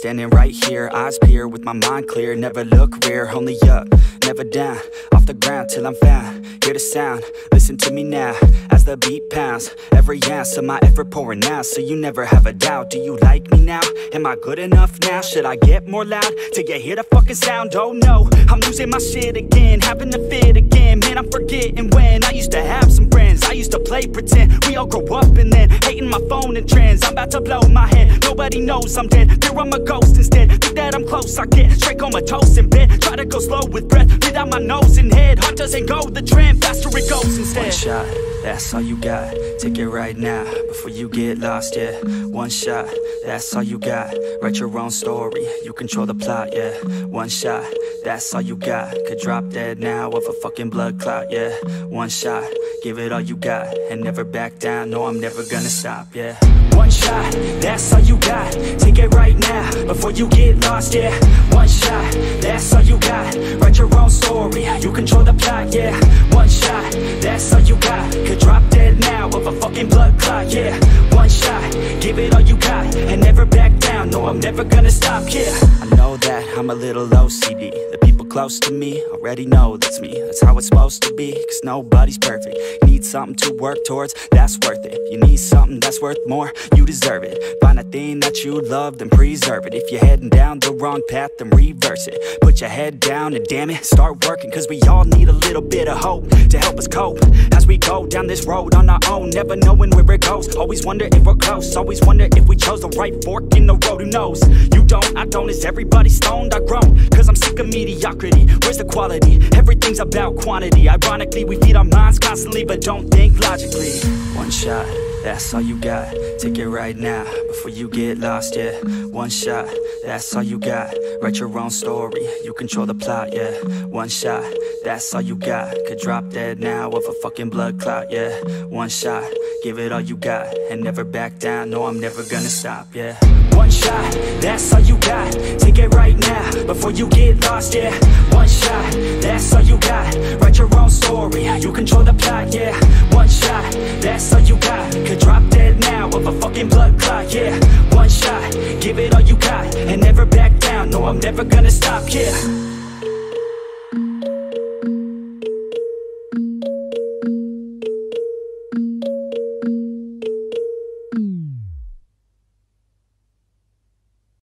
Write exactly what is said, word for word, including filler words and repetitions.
standing right here, eyes peer with my mind clear. Never look rear, only up, never down. Off the ground till I'm found, hear the sound, listen to me now. As the beat pounds, every ounce of my effort pouring out. So you never have a doubt, do you like me now? Am I good enough now? Should I get more loud till you hear the fucking sound? Oh no, I'm losing my shit again, having a fit again. Man, I'm forgetting when I used to have some friends. I used to play pretend, we all grow up and then hating my phone and trends. I'm about to blow my head, nobody knows I'm dead. Fear I'm a ghost instead, think that I'm close, I get straight comatose in bed. Try to go slow with breath, breathe out my nose and head. Heart doesn't go the trend, faster it goes instead. One shot, that's all you got, take it right now, before you get lost, yeah. One shot, that's all you got, write your own story, you control the plot, yeah. One shot, that's all you got, could drop dead now of a fucking blood clot, yeah. One shot, give it all you got, and never back down, no I'm never gonna stop, yeah. One shot, that's all you got, take it right now, before you get lost, yeah. One shot, that's all you got, write your own story, you control the plot, yeah. One shot, that's all you got, could drop dead now of a fucking blood clot, yeah. One shot, give it all you got, and never back down, no I'm never gonna stop, yeah. I know that I'm a little O C D, the people close to me already know that's me. That's how it's supposed to be, cause nobody's perfect. You need something to work towards, that's worth it. You need something that's worth more, you deserve it. Find a thing that you love, then preserve it. If you're heading down the wrong path, then reverse it. Put your head down and damn it, start working. Cause we all need a little bit of hope to help us cope as we go down this road on our own, never knowing where it goes. Always wonder if we're close, always wonder if we chose the right fork in the road. Who knows? You don't, I don't, is everybody stoned? I've grown, cause I'm sick of mediocrity. Where's the quality? Everything's about quantity. Ironically, we feed our minds constantly, but don't think logically. One shot, that's all you got, take it right now, before you get lost, yeah. One shot, that's all you got, write your own story, you control the plot, yeah. One shot, that's all you got, could drop dead now of a fucking blood clot, yeah. One shot, give it all you got, and never back down, no I'm never gonna stop, yeah. One shot, that's all you got, take it right now, before you get lost, yeah. One shot, that's all you got, write your own story, you control the plot, yeah. One shot, that's all you got, could drop dead now of a fucking blood clot, yeah. One shot, give it all you got, and never back down, no I'm never gonna stop, yeah.